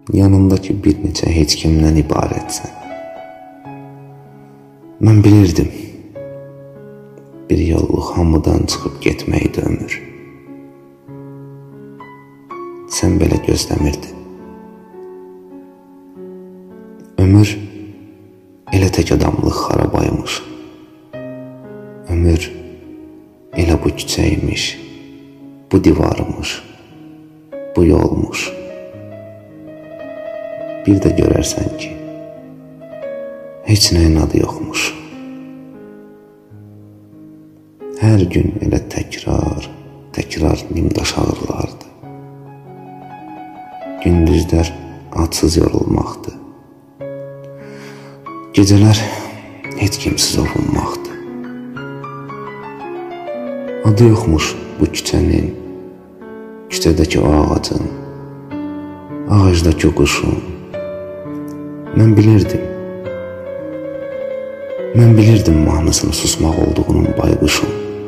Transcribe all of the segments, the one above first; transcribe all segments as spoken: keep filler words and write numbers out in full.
yanındakı bir neçə heç kimdən ibarətsən. Mən bilirdim, bir yolluq hamıdan çıxıb getməkdə ömür. Sən belə gözləmirdin. Ömür elə tək adamlıq xarabaymış. Ömür elə bu küçəymiş, bu divarmış, bu yolmuş. Bir də görərsən ki, heç nəyin adı yoxmuş. Hər gün elə təkrar, təkrar nimdaş ağrılardı. Gündüzlər adsız yorulmaqdı. Gecələr heç kimsiz ovunmaqdı. Adı yoxmuş bu küçənin, küçədəki o ağacın, ağacdakı o quşun. Mən bilirdim, mən bilirdim mahnısını susmaq olduğunun bayquşun.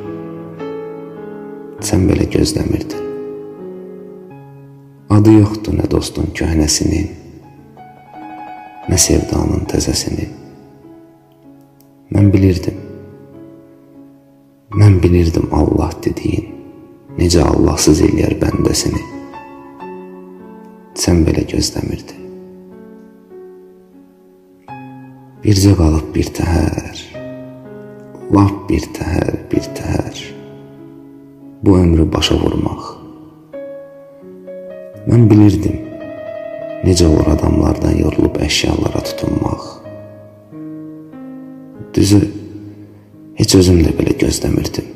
Sən belə gözləmirdin. Adı yoxdur nə dostun köhnəsinin, nə sevdanın təzəsinin. Mən bilirdim, mən bilirdim Allah dediyin, necə Allahsız eləyər bəndəsini. Sən belə gözləmirdin. Bircə qalıb bir təhər, lap bir təhər, bir təhər, bu ömrü başa vurmaq. Mən bilirdim, necə olur adamlardan yorulub əşyalara tutunmaq. Düzü, heç özüm də belə gözləmirdim.